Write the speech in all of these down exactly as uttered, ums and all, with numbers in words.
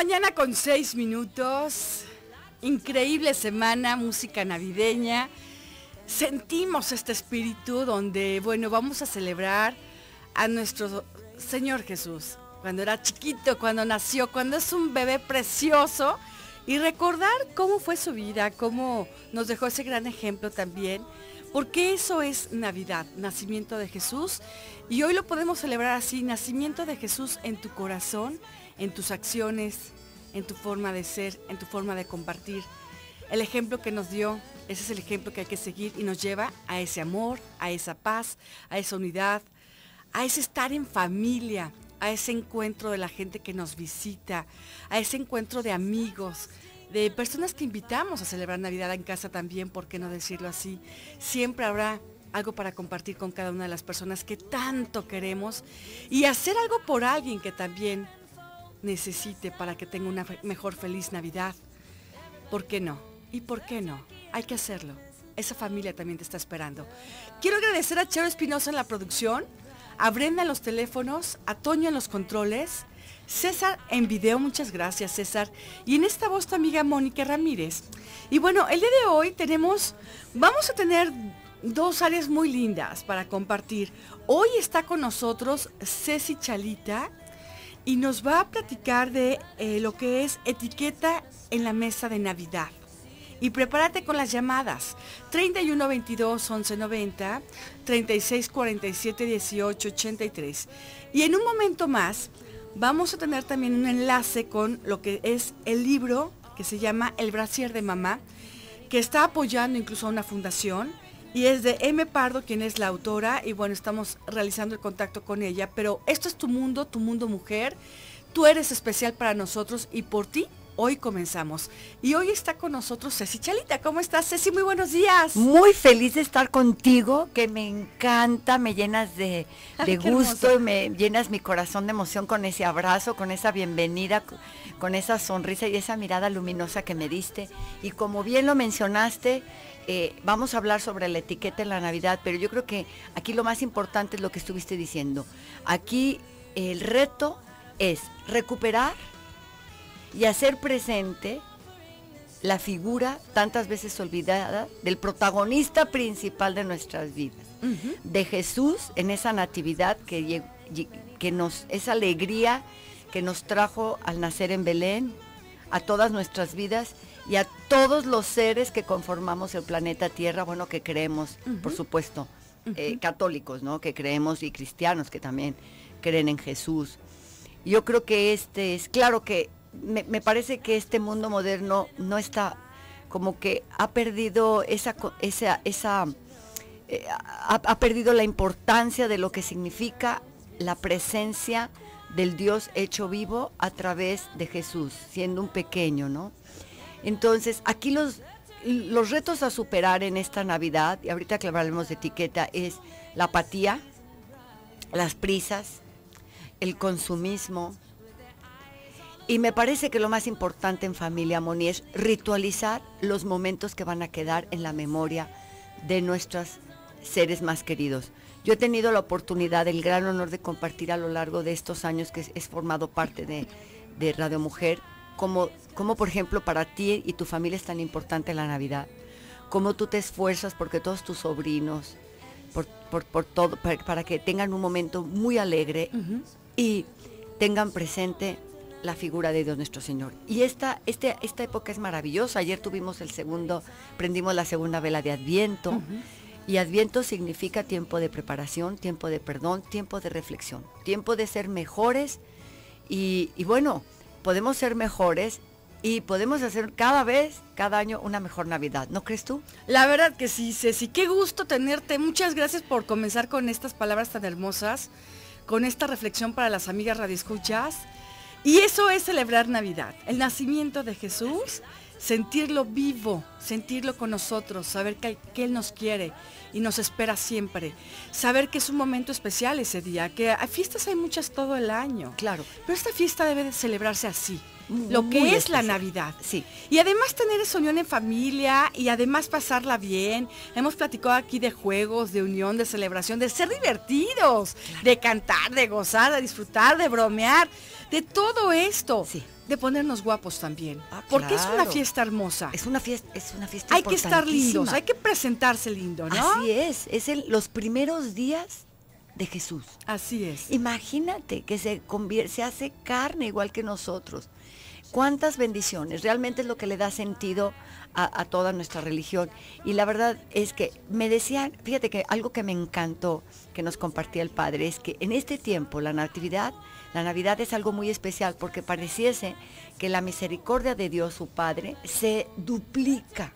mañana con seis minutos. Increíble semana, música navideña. Sentimos este espíritu donde, bueno, vamos a celebrar a nuestro Señor Jesús. Cuando era chiquito, cuando nació, cuando es un bebé precioso. Y recordar cómo fue su vida, cómo nos dejó ese gran ejemplo también. Porque eso es Navidad, nacimiento de Jesús. Y hoy lo podemos celebrar así, nacimiento de Jesús en tu corazón, en tus acciones, en tu forma de ser, en tu forma de compartir. El ejemplo que nos dio, ese es el ejemplo que hay que seguir y nos lleva a ese amor, a esa paz, a esa unidad, a ese estar en familia, a ese encuentro de la gente que nos visita, a ese encuentro de amigos, de personas que invitamos a celebrar Navidad en casa también, ¿por qué no decirlo así? Siempre habrá algo para compartir con cada una de las personas que tanto queremos y hacer algo por alguien que también necesite para que tenga una mejor feliz Navidad. ¿Por qué no? ¿Y por qué no? Hay que hacerlo. Esa familia también te está esperando. Quiero agradecer a Chero Espinosa en la producción, a Brenda en los teléfonos, a Toño en los controles, César en video, muchas gracias César, y en esta voz tu amiga Mónica Ramírez. Y bueno, el día de hoy tenemos, vamos a tener dos áreas muy lindas para compartir. Hoy está con nosotros Ceci Chalita y nos va a platicar de eh, lo que es etiqueta en la mesa de Navidad. Y prepárate con las llamadas treinta y uno veintidós once noventa, treinta y seis cuarenta y siete dieciocho ochenta y tres. Y en un momento más vamos a tener también un enlace con lo que es el libro que se llama El brasier de mamá, que está apoyando incluso a una fundación y es de M. Pardo, quien es la autora, y bueno, estamos realizando el contacto con ella, pero esto es tu mundo, tu mundo mujer, tú eres especial para nosotros y por ti hoy comenzamos. Y hoy está con nosotros Ceci Chalita. ¿Cómo estás, Ceci? Muy buenos días. Muy feliz de estar contigo, que me encanta, me llenas de, de gusto, me llenas mi corazón de emoción con ese abrazo, con esa bienvenida, con esa sonrisa y esa mirada luminosa que me diste. Y como bien lo mencionaste, eh, vamos a hablar sobre la etiqueta en la Navidad, pero yo creo que aquí lo más importante es lo que estuviste diciendo. Aquí el reto es recuperar y hacer presente la figura tantas veces olvidada del protagonista principal de nuestras vidas, uh-huh. de Jesús en esa natividad que, que nos, esa alegría que nos trajo al nacer en Belén, a todas nuestras vidas y a todos los seres que conformamos el planeta Tierra, bueno, que creemos, uh-huh. por supuesto, uh-huh. eh, católicos, ¿no? Que creemos y cristianos que también creen en Jesús. Yo creo que este es, claro que Me, me parece que este mundo moderno no está, como que ha perdido esa, esa, esa eh, ha, ha perdido la importancia de lo que significa la presencia del Dios hecho vivo a través de Jesús, siendo un pequeño, ¿no? Entonces, aquí los, los retos a superar en esta Navidad, y ahorita que hablaremos de etiqueta, es la apatía, las prisas, el consumismo. Y me parece que lo más importante en familia, Moni, es ritualizar los momentos que van a quedar en la memoria de nuestros seres más queridos. Yo he tenido la oportunidad, el gran honor de compartir a lo largo de estos años que he formado parte de, de Radio Mujer, como, como por ejemplo para ti y tu familia es tan importante la Navidad, cómo tú te esfuerzas porque todos tus sobrinos, por, por, por todo, para, para que tengan un momento muy alegre uh-huh. y tengan presente la figura de Dios nuestro Señor. Y esta, este, esta época es maravillosa. Ayer tuvimos el segundo, prendimos la segunda vela de Adviento, uh-huh. y Adviento significa tiempo de preparación, tiempo de perdón, tiempo de reflexión, tiempo de ser mejores y, y bueno, podemos ser mejores y podemos hacer cada vez, cada año una mejor Navidad, ¿no crees tú? La verdad que sí, Ceci, qué gusto tenerte. Muchas gracias por comenzar con estas palabras tan hermosas, con esta reflexión para las amigas radioescuchas. Y eso es celebrar Navidad, el nacimiento de Jesús, sentirlo vivo, sentirlo con nosotros, saber que, que Él nos quiere y nos espera siempre, saber que es un momento especial ese día, que a fiestas hay muchas todo el año, claro, pero esta fiesta debe de celebrarse así, lo que Muy es especial. la Navidad. Sí. Y además tener esa unión en familia y además pasarla bien. Hemos platicado aquí de juegos, de unión, de celebración, de ser divertidos, claro. de cantar, de gozar, de disfrutar, de bromear, de todo esto. Sí. De ponernos guapos también. Ah, porque claro. es una fiesta hermosa. Es una fiesta, es una fiesta Hay que estar lindos, hay que presentarse lindo, ¿no? Así es, es el, los primeros días de Jesús. Así es. Imagínate que se convierte, se hace carne igual que nosotros. Cuántas bendiciones, realmente es lo que le da sentido a, a toda nuestra religión. Y la verdad es que me decían, fíjate que algo que me encantó que nos compartía el Padre es que en este tiempo la Natividad, la Navidad es algo muy especial porque pareciese que la misericordia de Dios, su Padre, se duplica.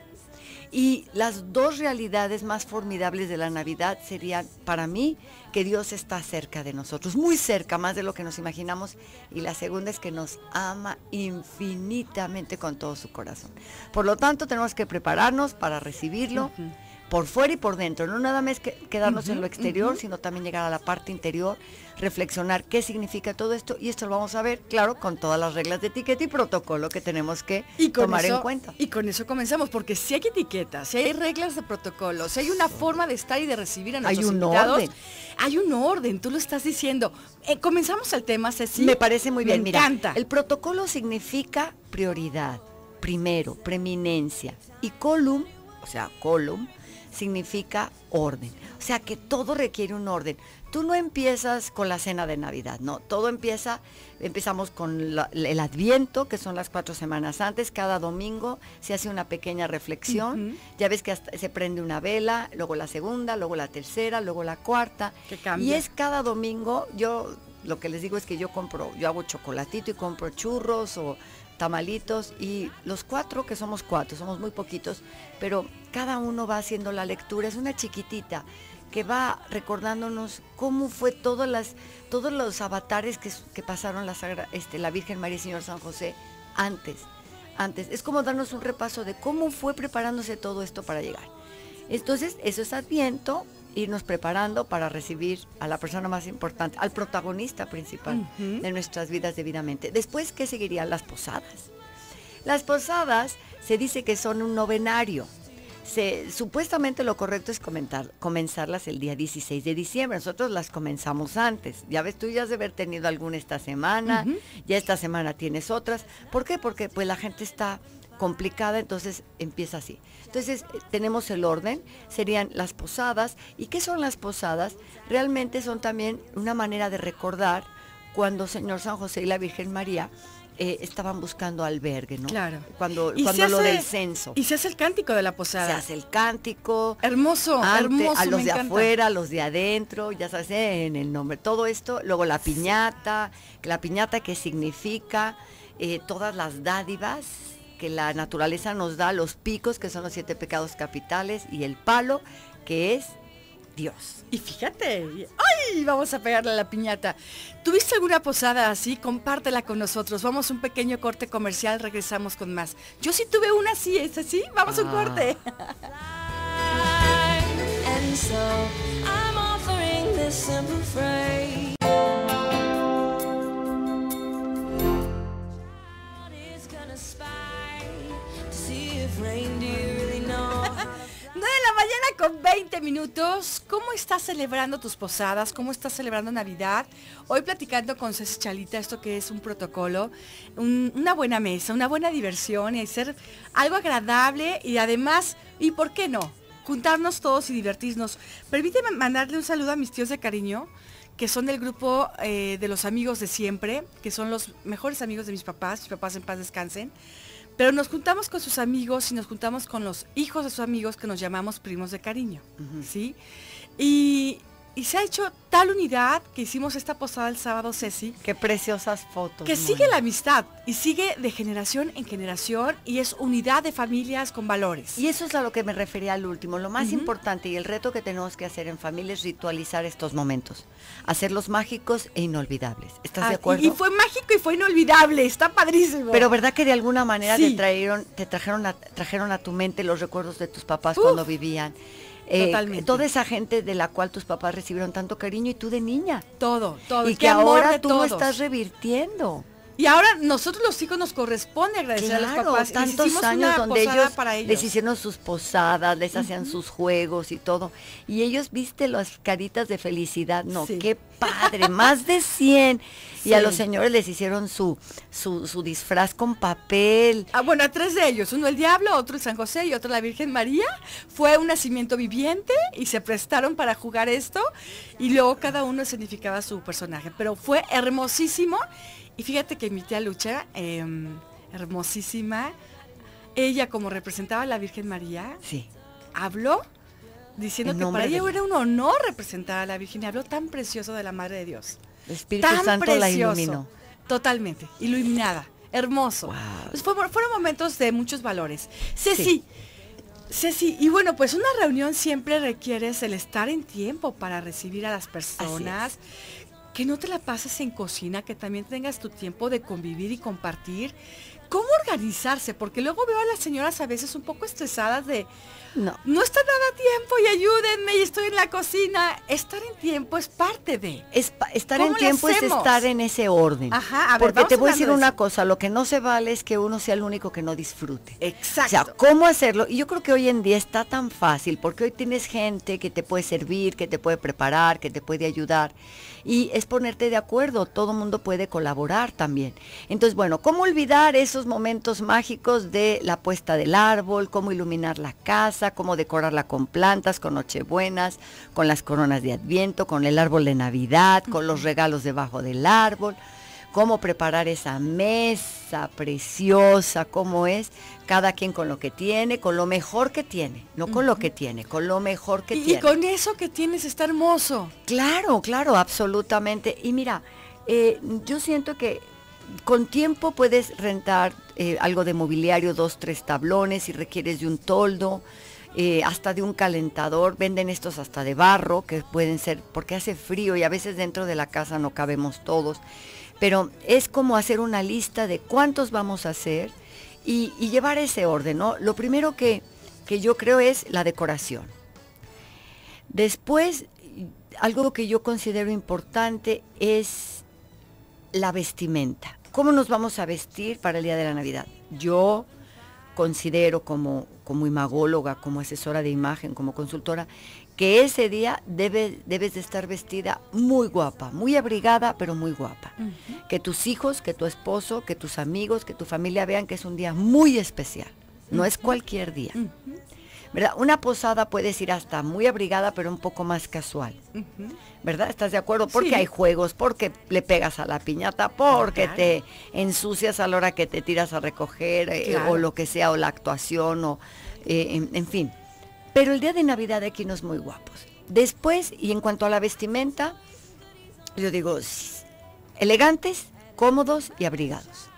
Y las dos realidades más formidables de la Navidad serían, para mí, que Dios está cerca de nosotros, muy cerca, más de lo que nos imaginamos. Y la segunda es que nos ama infinitamente con todo su corazón. Por lo tanto, tenemos que prepararnos para recibirlo. Uh-huh. Por fuera y por dentro, no nada más que quedarnos uh-huh, en lo exterior, uh-huh. sino también llegar a la parte interior, reflexionar qué significa todo esto, y esto lo vamos a ver, claro, con todas las reglas de etiqueta y protocolo que tenemos que tomar eso, en cuenta. Y con eso comenzamos, porque si hay etiquetas, si hay reglas de protocolo, si hay una forma de estar y de recibir a nuestros hay un invitados, orden. Hay un orden, tú lo estás diciendo. Eh, comenzamos el tema, Ceci. Me parece muy bien, Me mira, encanta. El protocolo significa prioridad, primero, preeminencia, y column, o sea, column, significa orden, o sea que todo requiere un orden. Tú no empiezas con la cena de Navidad, no, todo empieza, empezamos con la, el Adviento, que son las cuatro semanas antes, cada domingo se hace una pequeña reflexión, uh-huh. ya ves que hasta se prende una vela, luego la segunda, luego la tercera, luego la cuarta, que cambia. Y es cada domingo. Yo lo que les digo es que yo compro, yo hago chocolatito y compro churros o tamalitos, y los cuatro, que somos cuatro, somos muy poquitos, pero cada uno va haciendo la lectura, es una chiquitita que va recordándonos cómo fue todas las, todos los avatares que, que pasaron la, Sagra, este, la Virgen María y Señor San José antes, antes, es como darnos un repaso de cómo fue preparándose todo esto para llegar. Entonces, eso es Adviento, irnos preparando para recibir a la persona más importante, al protagonista principal uh-huh. de nuestras vidas debidamente. Después, ¿qué seguirían? Las posadas. Las posadas se dice que son un novenario. Se, supuestamente lo correcto es comentar, comenzarlas el día dieciséis de diciembre. Nosotros las comenzamos antes. Ya ves, tú ya has de haber tenido alguna esta semana, uh-huh. ya esta semana tienes otras. ¿Por qué? Porque pues la gente está complicada, entonces empieza así. Entonces tenemos el orden, serían las posadas. ¿Y qué son las posadas? Realmente son también una manera de recordar cuando Señor San José y la Virgen María eh, estaban buscando albergue, ¿no? Claro. Cuando, cuando lo hace, del censo. Y se hace el cántico de la posada. Se hace el cántico. Hermoso, antes, hermoso. A los me de encanta. afuera, a los de adentro, ya sabes, en el nombre. Todo esto, luego la piñata, la piñata que significa eh, todas las dádivas que la naturaleza nos da, los picos, que son los siete pecados capitales, y el palo, que es Dios. Y fíjate, ¡ay! Vamos a pegarle a la piñata. ¿Tuviste alguna posada así? Compártela con nosotros. Vamos a un pequeño corte comercial, regresamos con más. Yo sí tuve una así, ¿es así? Vamos ah. a un corte. And so I'm offering this simple phrase. nueve de la mañana con veinte minutos. ¿Cómo estás celebrando tus posadas? ¿Cómo estás celebrando Navidad? Hoy platicando con Ceci Chalita, esto que es un protocolo, un, una buena mesa, una buena diversión y hacer algo agradable y además, ¿y por qué no? Juntarnos todos y divertirnos. Permíteme mandarle un saludo a mis tíos de cariño, que son del grupo eh, de los amigos de siempre, que son los mejores amigos de mis papás, mis papás en paz descansen. Pero nos juntamos con sus amigos y nos juntamos con los hijos de sus amigos que nos llamamos primos de cariño, uh-huh. ¿sí? Y, y se ha hecho tal unidad que hicimos esta posada el sábado, Ceci. Qué preciosas fotos. Que sigue la amistad y sigue de generación en generación y es unidad de familias con valores. Y eso es a lo que me refería al último. Lo más uh-huh. importante y el reto que tenemos que hacer en familia es ritualizar estos momentos, hacerlos mágicos e inolvidables. ¿Estás ah, de acuerdo? Y, y fue mágico y fue inolvidable, está padrísimo. Pero ¿verdad que de alguna manera sí. te trajeron, te trajeron a, trajeron a tu mente los recuerdos de tus papás Uf. cuando vivían? Eh, Totalmente. Toda esa gente de la cual tus papás recibieron tanto cariño y tú de niña. Todo, todo. Y que ahora tú lo estás revirtiendo. Y ahora nosotros los hijos nos corresponde agradecer claro, a los papás. Tantos hicimos años una donde posada ellos, para ellos les hicieron sus posadas, les hacían uh-huh. sus juegos y todo. Y ellos, viste las caritas de felicidad. No, sí. qué padre, más de cien. Sí. Y a los señores les hicieron su, su, su disfraz con papel. Ah, bueno, a tres de ellos. Uno el diablo, otro el San José y otro la Virgen María. Fue un nacimiento viviente y se prestaron para jugar esto. Y luego cada uno significaba su personaje. Pero fue hermosísimo. Y fíjate que mi tía Lucha, eh, hermosísima, ella como representaba a la Virgen María, sí. habló diciendo que para ella era un honor representar a la Virgen, y habló tan precioso de la Madre de Dios. El Espíritu tan Santo precioso, la iluminó. Totalmente, iluminada, hermoso. Wow. Pues fue, fueron momentos de muchos valores. Ceci, sí. Ceci, y bueno, pues una reunión siempre requiere el estar en tiempo para recibir a las personas. Que no te la pases en cocina, que también tengas tu tiempo de convivir y compartir. ¿Cómo organizarse? Porque luego veo a las señoras a veces un poco estresadas de, no, no está nada tiempo y ayúdenme y estoy en la cocina. Estar en tiempo es parte de. Es, estar en tiempo es estar en ese orden. Ajá, a ver, porque te voy a decir una eso. cosa, lo que no se vale es que uno sea el único que no disfrute. Exacto. O sea, ¿cómo hacerlo? Y yo creo que hoy en día está tan fácil, porque hoy tienes gente que te puede servir, que te puede preparar, que te puede ayudar. Y es ponerte de acuerdo, todo mundo puede colaborar también. Entonces, bueno, ¿cómo olvidar esos momentos mágicos de la puesta del árbol, cómo iluminar la casa, cómo decorarla con plantas, con nochebuenas, con las coronas de Adviento, con el árbol de Navidad, con los regalos debajo del árbol? Cómo preparar esa mesa preciosa, cómo es, cada quien con lo que tiene, con lo mejor que tiene, no con uh-huh. lo que tiene, con lo mejor que y, tiene. Y con eso que tienes está hermoso. Claro, claro, absolutamente. Y mira, eh, yo siento que con tiempo puedes rentar eh, algo de mobiliario, dos, tres tablones, si requieres de un toldo, eh, hasta de un calentador. Venden estos hasta de barro, que pueden ser, porque hace frío y a veces dentro de la casa no cabemos todos. Pero es como hacer una lista de cuántos vamos a hacer y, y llevar ese orden, ¿no? Lo primero que, que yo creo es la decoración. Después, algo que yo considero importante es la vestimenta. ¿Cómo nos vamos a vestir para el día de la Navidad? Yo considero como, como imagóloga, como asesora de imagen, como consultora, que ese día debe, debes de estar vestida muy guapa, muy abrigada, pero muy guapa. Uh-huh. Que tus hijos, que tu esposo, que tus amigos, que tu familia vean que es un día muy especial. No uh-huh. es cualquier día. Uh-huh. ¿Verdad? Una posada puedes ir hasta muy abrigada, pero un poco más casual. Uh-huh. ¿Verdad? ¿Estás de acuerdo? Porque sí. hay juegos, porque le pegas a la piñata, porque claro. te ensucias a la hora que te tiras a recoger, eh, claro. o lo que sea, o la actuación, o eh, en, en fin. Pero el día de Navidad hay que irnos muy guapos. Después, y en cuanto a la vestimenta, yo digo, elegantes, cómodos y abrigados.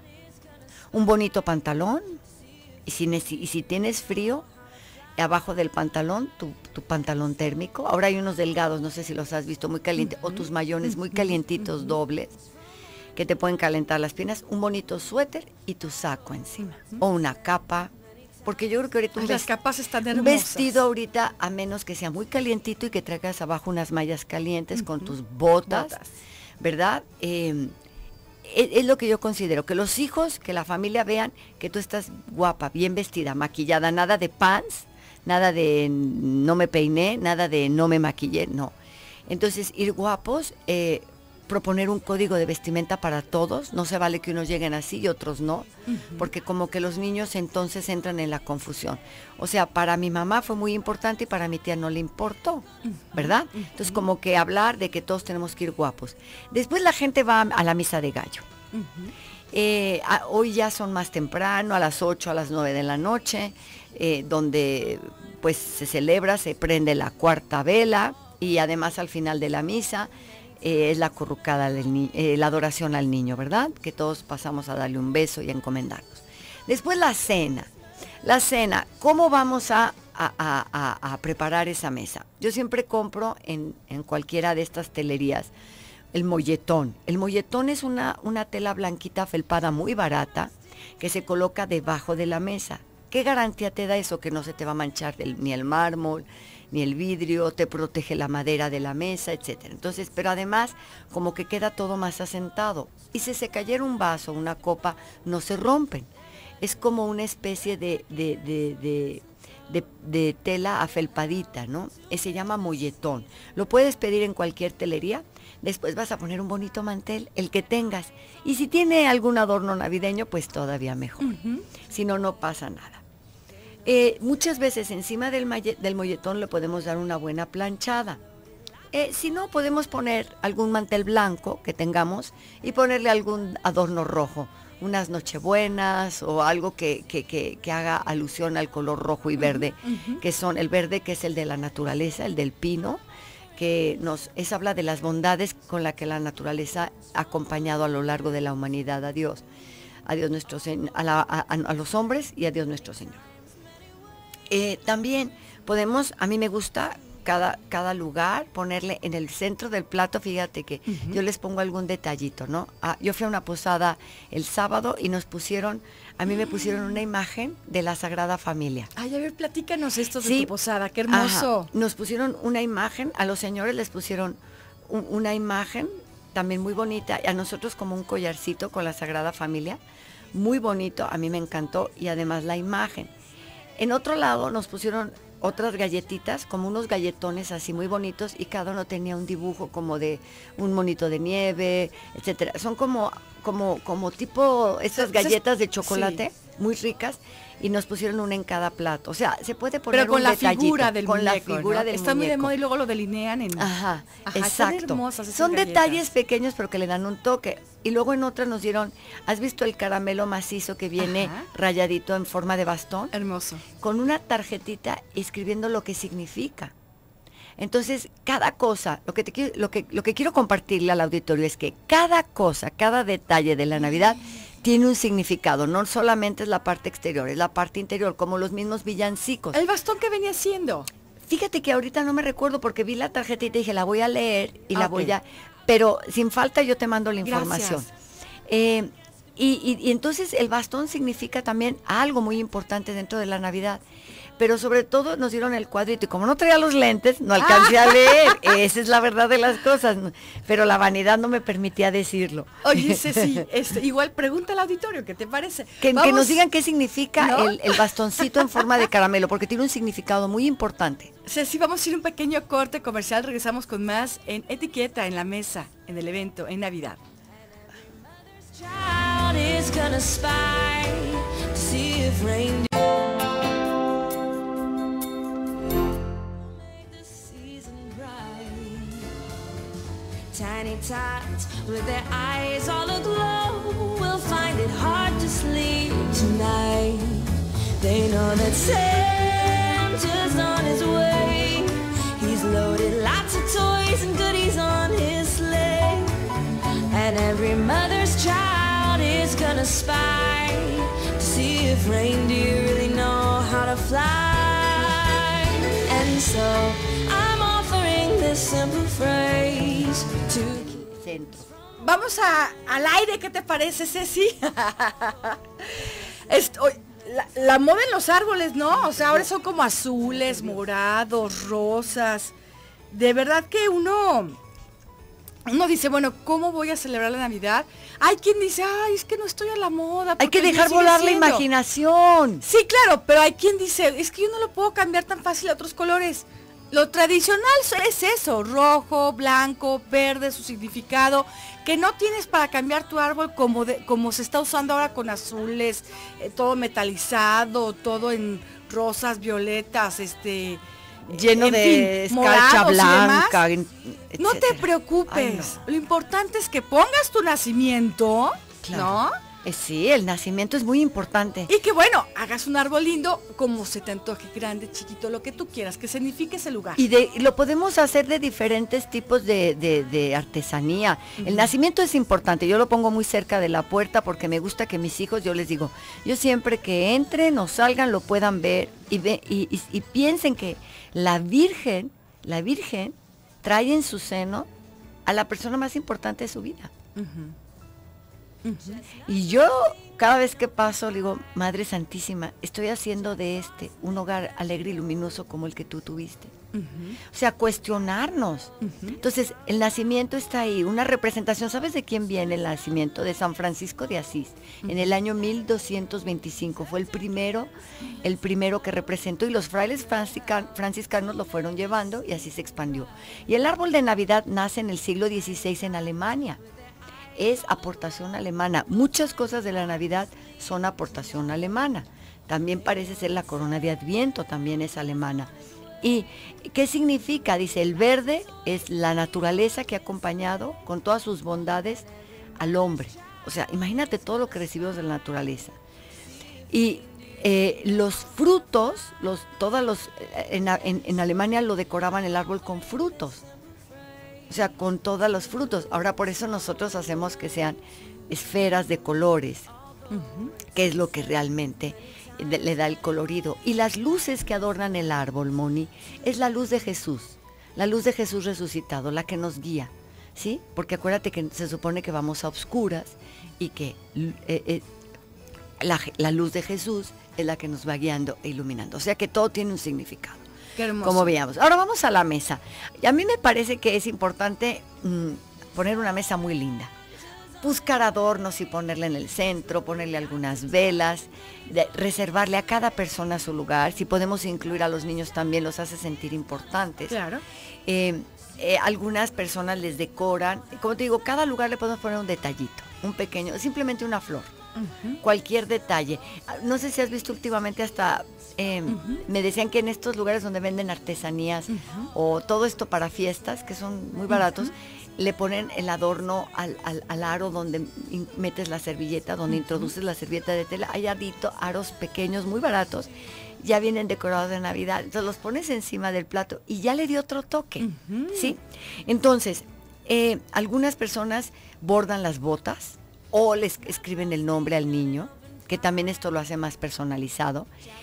Un bonito pantalón, y si, y si tienes frío, abajo del pantalón, tu, tu pantalón térmico. Ahora hay unos delgados, no sé si los has visto, muy calientes, uh-huh. o tus mayones muy calientitos, uh-huh. dobles, que te pueden calentar las piernas. Un bonito suéter y tu saco encima, uh-huh. o una capa. Porque yo creo que ahorita un, las capas están un vestido ahorita, a menos que sea muy calientito y que traigas abajo unas mallas calientes uh-huh. con tus botas, botas. ¿verdad? Eh, es, es lo que yo considero, que los hijos, que la familia vean que tú estás guapa, bien vestida, maquillada, nada de pants, nada de no me peiné, nada de no me maquillé, no. Entonces, ir guapos, eh, proponer un código de vestimenta para todos, no se vale que unos lleguen así y otros no, uh-huh. porque como que los niños entonces entran en la confusión. O sea, para mi mamá fue muy importante y para mi tía no le importó, ¿verdad? Uh-huh. Entonces como que hablar de que todos tenemos que ir guapos. Después la gente va a la misa de gallo. Uh-huh. Eh, a, hoy ya son más temprano, a las ocho, a las nueve de la noche, eh, donde pues se celebra, se prende la cuarta vela y además al final de la misa, Eh, es la acurrucada, del ni- eh, la adoración al niño, ¿verdad? Que todos pasamos a darle un beso y a encomendarnos. Después la cena. La cena, ¿cómo vamos a, a, a, a preparar esa mesa? Yo siempre compro en, en cualquiera de estas telerías el molletón. El molletón es una, una tela blanquita felpada muy barata que se coloca debajo de la mesa. ¿Qué garantía te da eso? Que no se te va a manchar el, ni el mármol, ni el vidrio, te protege la madera de la mesa, etcétera. Entonces, pero además, como que queda todo más asentado. Y si se cayera un vaso, una copa, no se rompen. Es como una especie de, de, de, de, de, de tela afelpadita, ¿no? Eh, se llama molletón. Lo puedes pedir en cualquier telería. Después vas a poner un bonito mantel, el que tengas. Y si tiene algún adorno navideño, pues todavía mejor. Uh-huh. Si no, no pasa nada. Eh, muchas veces encima del, del molletón le podemos dar una buena planchada. Eh, si no, podemos poner algún mantel blanco que tengamos y ponerle algún adorno rojo. Unas nochebuenas o algo que, que, que, que haga alusión al color rojo y verde, uh-huh. que son el verde que es el de la naturaleza, el del pino, que nos es habla de las bondades con las que la naturaleza ha acompañado a lo largo de la humanidad a Dios, a Dios nuestro a, la, a, a los hombres y a Dios nuestro Señor. Eh, también podemos, a mí me gusta cada, cada lugar ponerle en el centro del plato, fíjate que uh-huh. yo les pongo algún detallito, ¿no? Ah, yo fui a una posada el sábado y nos pusieron, a mí me pusieron una imagen de la Sagrada Familia. Ay, a ver, platícanos esto de sí, tu posada, qué hermoso. Ajá, nos pusieron una imagen, a los señores les pusieron un, una imagen también muy bonita, y a nosotros como un collarcito con la Sagrada Familia, muy bonito, a mí me encantó, y además la imagen. En otro lado nos pusieron otras galletitas, como unos galletones así muy bonitos, y cada uno tenía un dibujo como de un monito de nieve, etcétera. Son como, como, como tipo esas galletas de chocolate, sí. muy ricas, y nos pusieron una en cada plato. O sea, se puede poner Pero con un la detallito, figura del con muñeco, la figura ¿no? del Está muñeco. muy de moda y luego lo delinean en... Ajá, Ajá, exacto. Son galletas. detalles pequeños pero que le dan un toque. Y luego en otra nos dieron, ¿has visto el caramelo macizo que viene Ajá. rayadito en forma de bastón? Hermoso. Con una tarjetita escribiendo lo que significa. Entonces, cada cosa, lo que, te, lo, que, lo que quiero compartirle al auditorio es que cada cosa, cada detalle de la Navidad tiene un significado, no solamente es la parte exterior, es la parte interior, como los mismos villancicos. ¿El bastón que venía siendo? Fíjate que ahorita no me recuerdo porque vi la tarjetita y dije, la voy a leer y okay. la voy a... Pero sin falta yo te mando la información. Eh, y, y, y entonces el bastón significa también algo muy importante dentro de la Navidad. Pero sobre todo nos dieron el cuadrito y como no traía los lentes, no alcancé a leer. Esa es la verdad de las cosas. Pero la vanidad no me permitía decirlo. Oye, Ceci, este, igual pregunta al auditorio, ¿qué te parece? Que, que nos digan qué significa ¿no? el, el bastoncito en forma de caramelo, porque tiene un significado muy importante. Ceci, vamos a ir un pequeño corte comercial. Regresamos con más en Etiqueta en la Mesa, en el evento, en Navidad. Tiny tots with their eyes all aglow will find it hard to sleep tonight. They know that Santa's on his way. He's loaded lots of toys and goodies on his sleigh. And every mother's child is gonna spy to see if reindeer really know how to fly. And so I'm offering this simple phrase to Centro. Vamos a, al aire, ¿qué te parece, Ceci? Esto, la, la moda en los árboles, ¿no? O sea, ahora son como azules, morados, rosas. De verdad que uno, uno dice, bueno, ¿cómo voy a celebrar la Navidad? Hay quien dice, ay, es que no estoy a la moda. Hay que dejar volar la imaginación. Sí, claro, pero hay quien dice, es que yo no lo puedo cambiar tan fácil a otros colores. Lo tradicional es eso, rojo, blanco, verde, su significado, que no tienes para cambiar tu árbol como, de, como se está usando ahora con azules, eh, todo metalizado, todo en rosas, violetas, este... lleno en de fin, escarcha blanca. En, no te preocupes, Ay, no. Lo importante es que pongas tu nacimiento, claro. ¿no? Eh, sí, el nacimiento es muy importante. Y que bueno, hagas un árbol lindo, como se te antoje, grande, chiquito, lo que tú quieras, que signifique ese lugar. Y, de, y lo podemos hacer de diferentes tipos de, de, de artesanía. Uh-huh. El nacimiento es importante, yo lo pongo muy cerca de la puerta porque me gusta que mis hijos, yo les digo, yo siempre que entren o salgan lo puedan ver y, ve, y, y, y piensen que la Virgen, la Virgen trae en su seno a la persona más importante de su vida. Uh-huh. Uh-huh. Y yo cada vez que paso le digo, Madre Santísima, estoy haciendo de este un hogar alegre y luminoso como el que tú tuviste. Uh-huh. O sea, cuestionarnos. Uh-huh. Entonces, el nacimiento está ahí, una representación. ¿Sabes de quién viene el nacimiento? De San Francisco de Asís. Uh-huh. En el año mil doscientos veinticinco fue el primero, el primero que representó, y los frailes franciscan, franciscanos lo fueron llevando y así se expandió. Y el árbol de Navidad nace en el siglo dieciséis en Alemania. Es aportación alemana. Muchas cosas de la Navidad son aportación alemana. También parece ser la corona de Adviento, también es alemana. ¿Y qué significa? Dice, el verde es la naturaleza que ha acompañado con todas sus bondades al hombre. O sea, imagínate todo lo que recibimos de la naturaleza. Y eh, los frutos, los, todos los, en, en, en Alemania lo decoraban el árbol con frutos. O sea, con todos los frutos. Ahora por eso nosotros hacemos que sean esferas de colores, uh-huh. que es lo que realmente le da el colorido. Y las luces que adornan el árbol, Moni, es la luz de Jesús, la luz de Jesús resucitado, la que nos guía, ¿sí? Porque acuérdate que se supone que vamos a oscuras y que eh, eh, la, la luz de Jesús es la que nos va guiando e iluminando. O sea que todo tiene un significado. Qué hermoso. Como veíamos. Ahora vamos a la mesa. Y a mí me parece que es importante mmm, poner una mesa muy linda. Buscar adornos y ponerla en el centro, ponerle algunas velas, de, reservarle a cada persona su lugar. Si podemos incluir a los niños también, los hace sentir importantes. Claro. Eh, eh, algunas personas les decoran. Como te digo, cada lugar le podemos poner un detallito, un pequeño, simplemente una flor. Uh-huh. Cualquier detalle. No sé si has visto últimamente hasta... Eh, uh-huh. Me decían que en estos lugares donde venden artesanías uh-huh. o todo esto para fiestas, que son muy baratos, uh-huh. le ponen el adorno al, al, al aro donde in, metes la servilleta, donde uh-huh. introduces la servilleta de tela. Hay adito, aros pequeños, muy baratos, ya vienen decorados de Navidad. Entonces los pones encima del plato y ya le dio otro toque, uh-huh. ¿sí? Entonces, eh, algunas personas bordan las botas o les escriben el nombre al niño, que también esto lo hace más personalizado.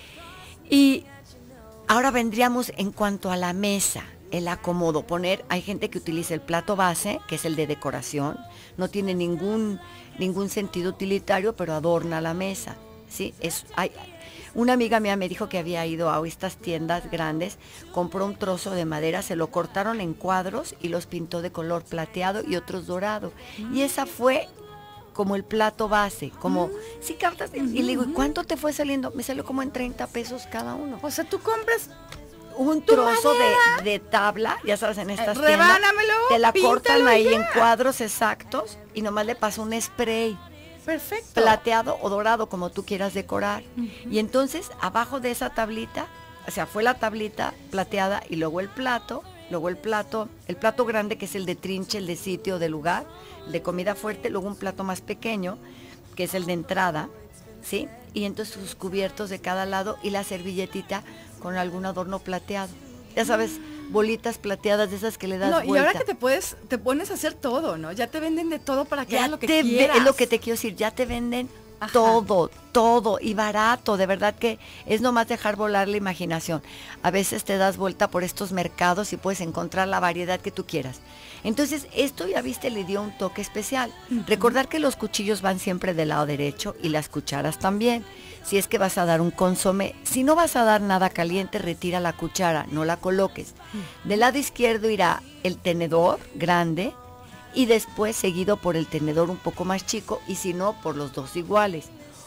Y ahora vendríamos en cuanto a la mesa, el acomodo, poner, hay gente que utiliza el plato base, que es el de decoración, no tiene ningún, ningún sentido utilitario, pero adorna la mesa, ¿sí? Es, hay, una amiga mía me dijo que había ido a estas tiendas grandes, compró un trozo de madera, se lo cortaron en cuadros y los pintó de color plateado y otros dorado, mm. y esa fue... como el plato base, como, mm. sí, captas, y le digo, ¿y cuánto te fue saliendo? Me salió como en treinta pesos cada uno. O sea, tú compras un trozo de, de tabla, ya sabes, en estas eh, tiendas, te la píntalo cortan ahí ya. en cuadros exactos y nomás le pasa un spray. Perfecto. Plateado o dorado, como tú quieras decorar. Uh-huh. Y entonces, abajo de esa tablita, o sea, fue la tablita plateada y luego el plato, luego el plato, el plato grande que es el de trinche, el de sitio, de lugar, de comida fuerte, luego un plato más pequeño, que es el de entrada, ¿sí? Y entonces sus cubiertos de cada lado y la servilletita con algún adorno plateado. Ya sabes, bolitas plateadas de esas que le das no, vuelta. Y ahora que te puedes, te pones a hacer todo, ¿no? Ya te venden de todo para que ya hagas lo que te quieras. Ve, es lo que te quiero decir, ya te venden Ajá. todo, todo y barato, de verdad que es nomás dejar volar la imaginación. A veces te das vuelta por estos mercados y puedes encontrar la variedad que tú quieras. Entonces, esto ya viste, le dio un toque especial. Uh-huh. Recordar que los cuchillos van siempre del lado derecho y las cucharas también. Si es que vas a dar un consomé, si no vas a dar nada caliente, retira la cuchara, no la coloques. Uh-huh. Del lado izquierdo irá el tenedor grande y después seguido por el tenedor un poco más chico y si no, por los dos iguales.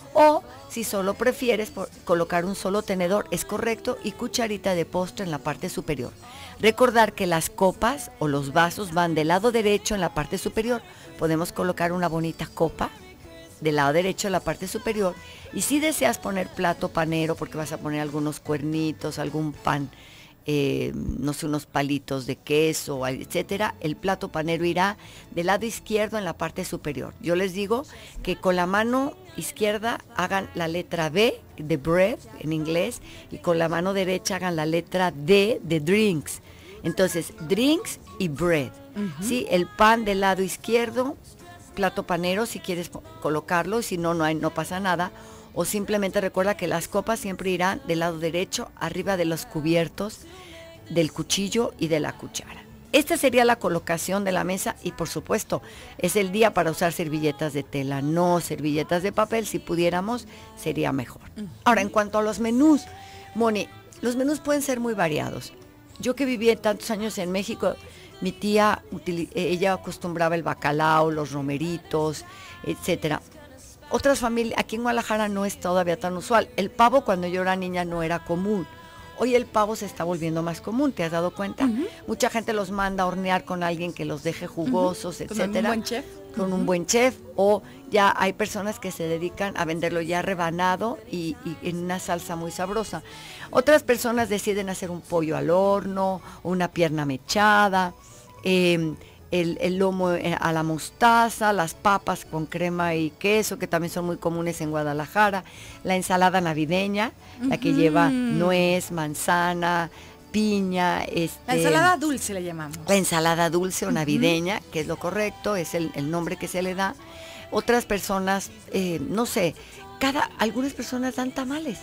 O si solo prefieres por, colocar un solo tenedor, es correcto, y cucharita de postre en la parte superior. Recordar que las copas o los vasos van del lado derecho en la parte superior. Podemos colocar una bonita copa del lado derecho en la parte superior. Y si deseas poner plato panero, porque vas a poner algunos cuernitos, algún pan, eh, no sé, unos palitos de queso, etcétera, el plato panero irá del lado izquierdo en la parte superior. Yo les digo que con la mano izquierda hagan la letra B de bread en inglés y con la mano derecha hagan la letra D de drinks. Entonces, drinks y bread. Uh-huh. ¿Sí? El pan del lado izquierdo, plato panero si quieres colocarlo, si no, no, hay, no pasa nada. O simplemente recuerda que las copas siempre irán del lado derecho, arriba de los cubiertos del cuchillo y de la cuchara. esta sería la colocación de la mesa y por supuesto es el día para usar servilletas de tela, no servilletas de papel. Si pudiéramos sería mejor. Ahora, en cuanto a los menús, Moni, los menús pueden ser muy variados. Yo que viví tantos años en México, mi tía, ella acostumbraba el bacalao, los romeritos, etcétera. Otras familias, aquí en Guadalajara no es todavía tan usual. El pavo cuando yo era niña no era común. Hoy el pavo se está volviendo más común, ¿te has dado cuenta? Uh-huh. Mucha gente los manda a hornear con alguien que los deje jugosos, uh-huh. etcétera. Con un buen chef. Con uh-huh. un buen chef, o ya hay personas que se dedican a venderlo ya rebanado y, y en una salsa muy sabrosa. Otras personas deciden hacer un pollo al horno, una pierna mechada, eh, el, el lomo a la mostaza, las papas con crema y queso, que también son muy comunes en Guadalajara, la ensalada navideña, uh-huh. la que lleva nuez, manzana, piña. Este, la ensalada dulce le llamamos. La ensalada dulce o navideña, uh-huh. que es lo correcto, es el, el nombre que se le da. Otras personas, eh, no sé, cada, algunas personas dan tamales.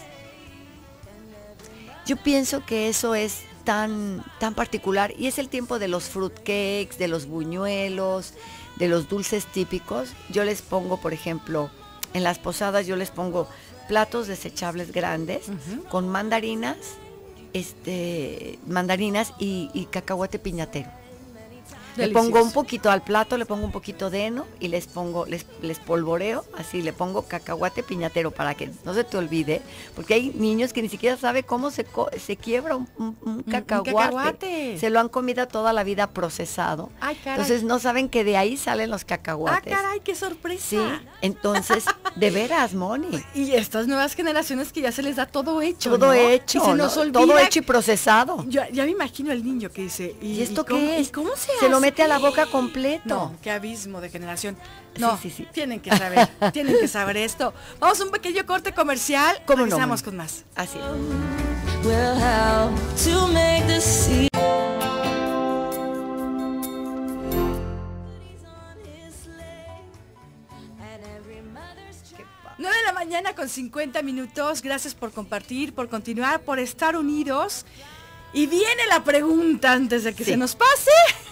Yo pienso que eso es tan, tan particular y es el tiempo de los fruitcakes, de los buñuelos, de los dulces típicos. Yo les pongo, por ejemplo, en las posadas yo les pongo platos desechables grandes uh-huh. con mandarinas, este, mandarinas y, y cacahuate piñatero. Delicioso. Le pongo un poquito al plato, le pongo un poquito de heno y les pongo, les, les polvoreo, así le pongo cacahuate piñatero para que no se te olvide, porque hay niños que ni siquiera saben cómo se, co se quiebra un, un, un, cacahuate. un cacahuate. Se lo han comido toda la vida procesado. Ay, caray. Entonces no saben que de ahí salen los cacahuates. Ah, caray, qué sorpresa. Sí, entonces, de veras, Moni. Y estas nuevas generaciones que ya se les da todo hecho, Todo ¿no? hecho, y se ¿no? nos olvida. Todo hecho y procesado. Yo, ya me imagino al niño que dice, ¿y, ¿Y esto ¿y cómo, qué es? ¿y cómo se, se hace? lo mete a la boca completo. No, qué abismo de generación. No, sí, sí, sí. tienen que saber, tienen que saber esto. Vamos a un pequeño corte comercial. ¿Cómo Regresamos no, con más. Así es. Will help to make the sea. nueve de la mañana con cincuenta minutos. Gracias por compartir, por continuar, por estar unidos. Y viene la pregunta antes de que sí. se nos pase.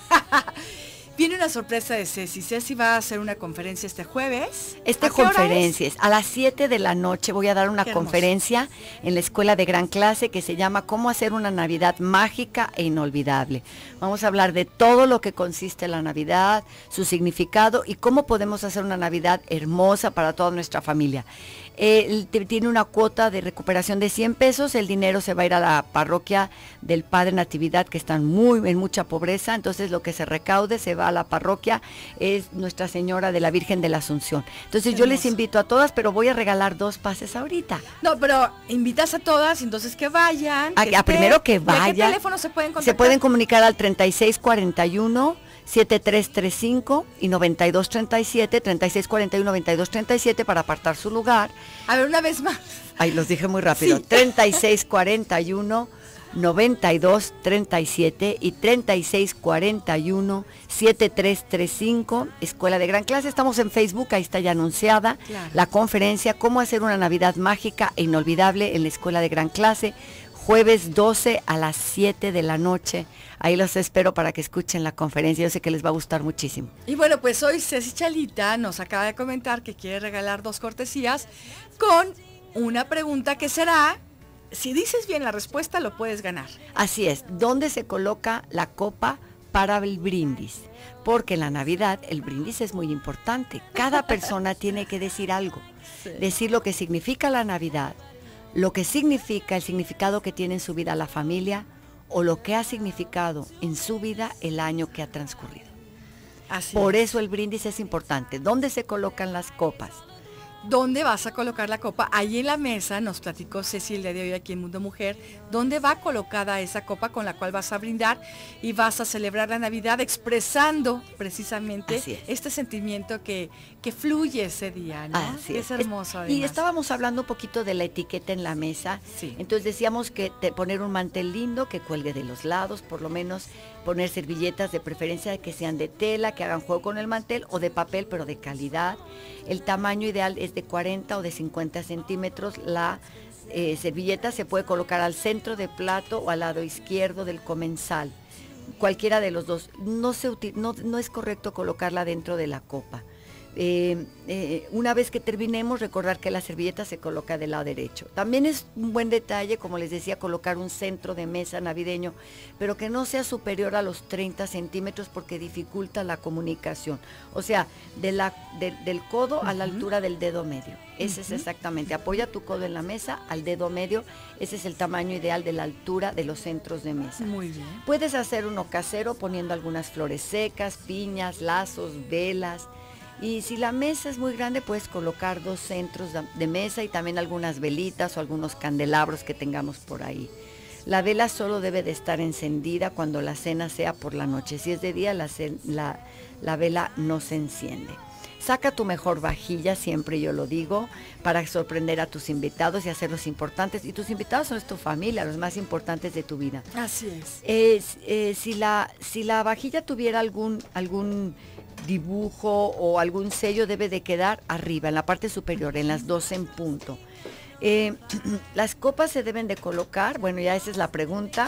Viene una sorpresa de Ceci. Ceci va a hacer una conferencia este jueves. Esta conferencia es a las siete de la noche. Voy a dar una conferencia en la Escuela de Gran Clase que se llama Cómo hacer una Navidad mágica e inolvidable. Vamos a hablar de todo lo que consiste la Navidad, su significado y cómo podemos hacer una Navidad hermosa para toda nuestra familia. Eh, tiene una cuota de recuperación de cien pesos, el dinero se va a ir a la parroquia del Padre Natividad, que están muy en mucha pobreza, entonces lo que se recaude se va a la parroquia, es Nuestra Señora de la Virgen de la Asunción. Entonces yo les invito a todas, pero voy a regalar dos pases ahorita. No, pero invitas a todas, entonces que vayan. A, que a primero que vayan. ¿A qué teléfono se pueden contactar? Se pueden comunicar al treinta y seis cuarenta y uno, setenta y tres treinta y cinco y noventa y dos treinta y siete, treinta y seis cuarenta y uno, noventa y dos treinta y siete para apartar su lugar. A ver, una vez más. Ay, los dije muy rápido. Sí. treinta y seis cuarenta y uno, noventa y dos treinta y siete y treinta y seis cuarenta y uno, setenta y tres treinta y cinco, Escuela de Gran Clase. Estamos en Facebook, ahí está ya anunciada claro. la conferencia Cómo hacer una Navidad mágica e inolvidable en la Escuela de Gran Clase. Jueves doce a las siete de la noche. Ahí los espero para que escuchen la conferencia. Yo sé que les va a gustar muchísimo. Y bueno, pues hoy Ceci Chalita nos acaba de comentar que quiere regalar dos cortesías con una pregunta que será, si dices bien la respuesta, lo puedes ganar. Así es. ¿Dónde se coloca la copa para el brindis? Porque en la Navidad el brindis es muy importante. Cada persona tiene que decir algo. Sí. Decir lo que significa la Navidad, lo que significa, el significado que tiene en su vida la familia o lo que ha significado en su vida el año que ha transcurrido. Así Por es. eso el brindis es importante. ¿Dónde se colocan las copas? ¿Dónde vas a colocar la copa? Ahí en la mesa nos platicó Ceci el día de hoy aquí en Mundo Mujer, dónde va colocada esa copa con la cual vas a brindar y vas a celebrar la Navidad expresando precisamente es. este sentimiento que, que fluye ese día, ¿no? Así es. es hermoso. Es, y estábamos hablando un poquito de la etiqueta en la mesa, sí. entonces decíamos que te, poner un mantel lindo que cuelgue de los lados, por lo menos poner servilletas de preferencia que sean de tela, que hagan juego con el mantel o de papel pero de calidad. El tamaño ideal es de cuarenta o de cincuenta centímetros. La eh, servilleta se puede colocar al centro del plato o al lado izquierdo del comensal. cualquiera de los dos. No, se uti- no, no es correcto colocarla dentro de la copa. Eh, eh, una vez que terminemos, recordar que la servilleta se coloca del lado derecho. También es un buen detalle, como les decía, colocar un centro de mesa navideño, pero que no sea superior a los treinta centímetros porque dificulta la comunicación. O sea, de la, de, del codo uh-huh. a la altura del dedo medio. Ese uh-huh. es exactamente, apoya tu codo en la mesa, al dedo medio, ese es el tamaño ideal de la altura de los centros de mesa. Muy bien. Puedes hacer uno casero poniendo algunas flores secas, piñas, lazos, velas. Y si la mesa es muy grande, puedes colocar dos centros de mesa y también algunas velitas o algunos candelabros que tengamos por ahí. La vela solo debe de estar encendida cuando la cena sea por la noche. Si es de día, la, la, la vela no se enciende. Saca tu mejor vajilla, siempre yo lo digo, para sorprender a tus invitados y hacerlos importantes. Y tus invitados son tu familia, los más importantes de tu vida. Así es. Eh, eh, si, la, si la vajilla tuviera algún... algún dibujo o algún sello, debe de quedar arriba, en la parte superior, en las doce en punto. Eh, las copas se deben de colocar, bueno, ya esa es la pregunta.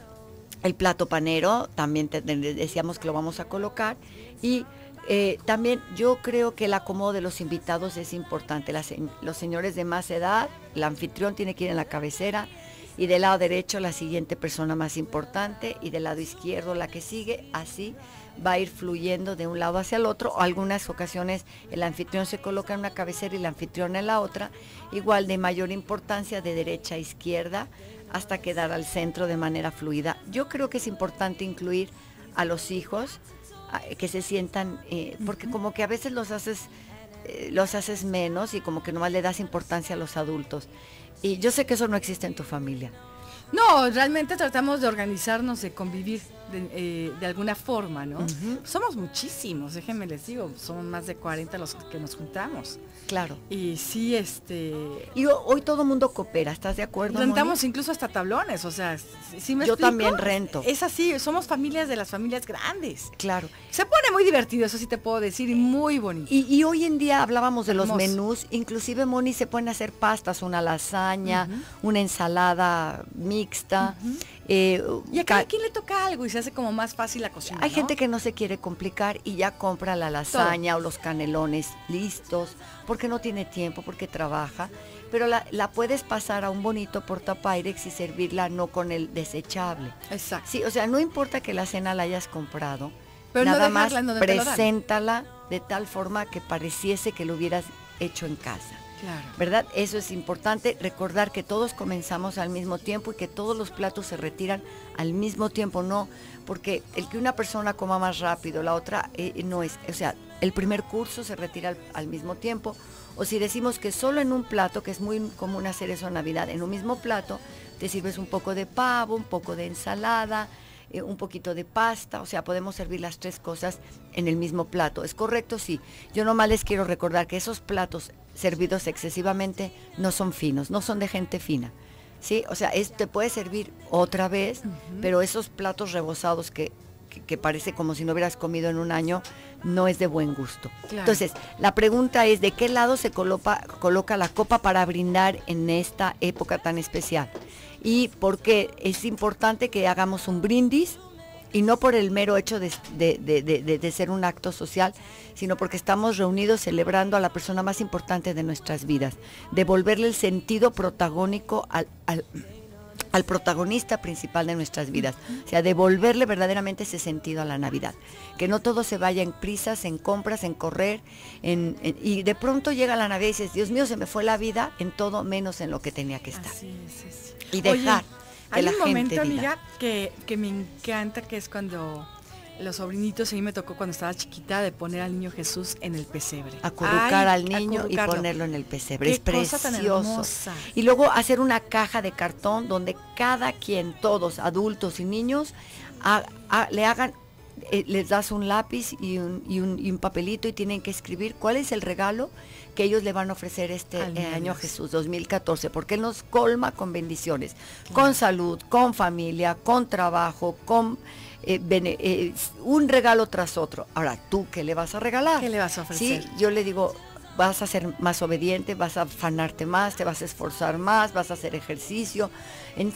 El plato panero, también te, te decíamos que lo vamos a colocar. Y eh, también yo creo que el acomodo de los invitados es importante. Las, los señores de más edad, el anfitrión tiene que ir en la cabecera, y del lado derecho la siguiente persona más importante, y del lado izquierdo la que sigue, así va a ir fluyendo de un lado hacia el otro. O algunas ocasiones el anfitrión se coloca en una cabecera y la anfitriona en la otra, igual de mayor importancia de derecha a izquierda hasta quedar al centro de manera fluida. Yo creo que es importante incluir a los hijos, a, que se sientan, eh, porque como que a veces los haces, eh, los haces menos y como que nomás le das importancia a los adultos. Y yo sé que eso no existe en tu familia. No, realmente tratamos de organizarnos, de convivir de, eh, de alguna forma, ¿no? Uh-huh. Somos muchísimos, déjenme les digo, somos más de cuarenta los que nos juntamos. Claro. Y sí, este... Y hoy todo el mundo coopera, ¿estás de acuerdo, Rentamos Moni? Incluso hasta tablones, o sea, ¿sí me Yo explico? también rento. Es así, somos familias de las familias grandes. Claro. Se pone muy divertido, eso sí te puedo decir, y muy bonito. Y, y hoy en día hablábamos de Hermoso. Los menús, inclusive, Moni, se pueden hacer pastas, una lasaña, uh-huh. una ensalada mixta. Uh-huh. eh, y a cada quien le toca algo y se hace como más fácil la cocina, Hay ¿no? gente que no se quiere complicar y ya compra la lasaña Todo. o los canelones listos, porque no tiene tiempo, porque trabaja, pero la, la puedes pasar a un bonito portapyrex y servirla no con el desechable. Exacto. Sí, o sea, no importa que la cena la hayas comprado, pero nada no más preséntala de tal forma que pareciese que lo hubieras hecho en casa. Claro. ¿Verdad? Eso es importante, recordar que todos comenzamos al mismo tiempo y que todos los platos se retiran al mismo tiempo, no, porque el que una persona coma más rápido, la otra eh, no es, o sea, el primer curso se retira al, al mismo tiempo, o si decimos que solo en un plato, que es muy común hacer eso en Navidad, en un mismo plato, te sirves un poco de pavo, un poco de ensalada, eh, un poquito de pasta, o sea, podemos servir las tres cosas en el mismo plato. ¿Es correcto? Sí. Yo nomás les quiero recordar que esos platos servidos excesivamente no son finos, no son de gente fina, ¿sí? O sea, es, te puede servir otra vez, uh-huh. pero esos platos rebozados que, que, que parece como si no hubieras comido en un año, no es de buen gusto. Claro. Entonces, la pregunta es, ¿de qué lado se coloca, coloca la copa para brindar en esta época tan especial? Y porque es importante que hagamos un brindis, y no por el mero hecho de, de, de, de, de ser un acto social, sino porque estamos reunidos celebrando a la persona más importante de nuestras vidas, devolverle el sentido protagónico al, al, al protagonista principal de nuestras vidas, o sea, devolverle verdaderamente ese sentido a la Navidad, que no todo se vaya en prisas, en compras, en correr, en, en, y de pronto llega la Navidad y dices, Dios mío, se me fue la vida en todo menos en lo que tenía que estar. Así es, es. Y dejar. Oye, hay la un momento, gente amiga, que, que me encanta, que es cuando los sobrinitos, a mí me tocó cuando estaba chiquita, de poner al niño Jesús en el pesebre. Acurrucar al niño y ponerlo en el pesebre. Qué es precioso. Cosa tan hermosa. Y luego hacer una caja de cartón donde cada quien, todos, adultos y niños, a, a, le hagan, eh, les das un lápiz y un, y, un, y un papelito y tienen que escribir cuál es el regalo que ellos le van a ofrecer este eh, año a Jesús dos mil catorce, porque Él nos colma con bendiciones, claro. con salud, con familia, con trabajo, con eh, bene, eh, un regalo tras otro. Ahora, ¿tú qué le vas a regalar? ¿Qué le vas a ofrecer? Sí, yo le digo, vas a ser más obediente, vas a afanarte más, te vas a esforzar más, vas a hacer ejercicio, en fin, ¿qué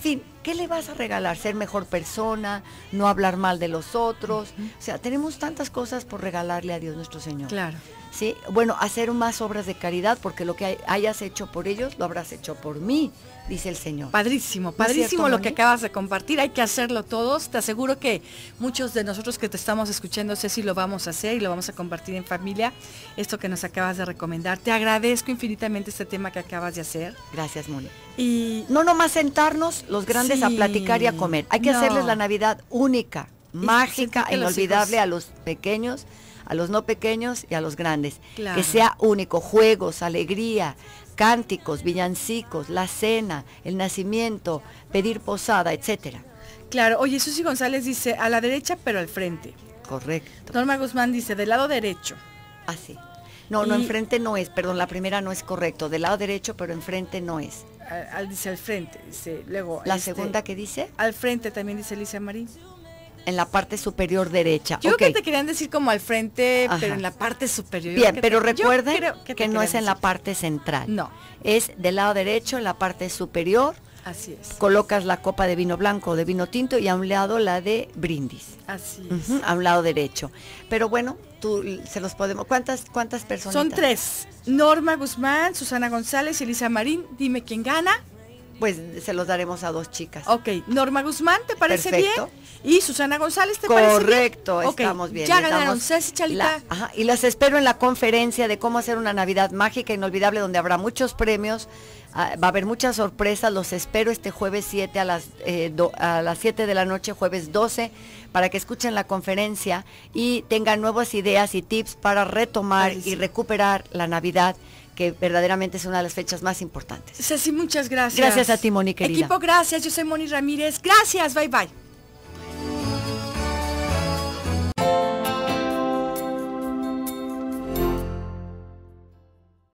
¿qué le vas a regalar? Ser mejor persona, no hablar mal de los otros. Uh-huh. O sea, tenemos tantas cosas por regalarle a Dios nuestro Señor. Claro. Sí, bueno, hacer más obras de caridad, porque lo que hayas hecho por ellos, lo habrás hecho por mí, dice el Señor. Padrísimo, padrísimo ¿no es cierto, lo que acabas de compartir, hay que hacerlo todos. Te aseguro que muchos de nosotros que te estamos escuchando, Ceci, lo vamos a hacer y lo vamos a compartir en familia, esto que nos acabas de recomendar. Te agradezco infinitamente este tema que acabas de hacer. Gracias, Moni. Y no nomás sentarnos los grandes sí, a platicar y a comer, hay que no. hacerles la Navidad única, y mágica e inolvidable hijos... a los pequeños, a los no pequeños y a los grandes. Claro. Que sea único, juegos, alegría, cánticos, villancicos, la cena, el nacimiento, pedir posada, etcétera. Claro, oye, Susi González dice, a la derecha pero al frente. Correcto. Norma Guzmán dice, del lado derecho. Así. Ah, no, y... no, enfrente no es, perdón, la primera no es correcto, del lado derecho pero enfrente no es. Al, al, dice al frente, dice, luego. ¿La este, segunda qué dice? Al frente también dice Alicia Marín. En la parte superior derecha. Yo okay. creo que te querían decir como al frente, Ajá. pero en la parte superior. Bien, pero te, recuerden que, que no es en decir. la parte central. No. Es del lado derecho, en la parte superior. Así es. Colocas la copa de vino blanco o de vino tinto y a un lado la de brindis. Así es. Uh-huh, a un lado derecho. Pero bueno, tú se los podemos. ¿Cuántas, cuántas personas? Son tres. Norma Guzmán, Susana González y Elisa Marín. Dime quién gana. Pues se los daremos a dos chicas. Ok, Norma Guzmán, ¿te parece Perfecto. bien? Y Susana González, ¿te Correcto, parece bien? Correcto, estamos bien. Ya ganaron, Ceci, Chalita. La, ajá, y las espero en la conferencia de cómo hacer una Navidad mágica, inolvidable, donde habrá muchos premios, uh, va a haber muchas sorpresas. Los espero este jueves siete a las, eh, do, a las siete de la noche, jueves doce, para que escuchen la conferencia y tengan nuevas ideas y tips para retomar Ay, sí. y recuperar la Navidad, que verdaderamente es una de las fechas más importantes. Ceci, muchas gracias. Gracias a ti, Moni, querida. Equipo, gracias. Yo soy Moni Ramírez. Gracias, bye, bye.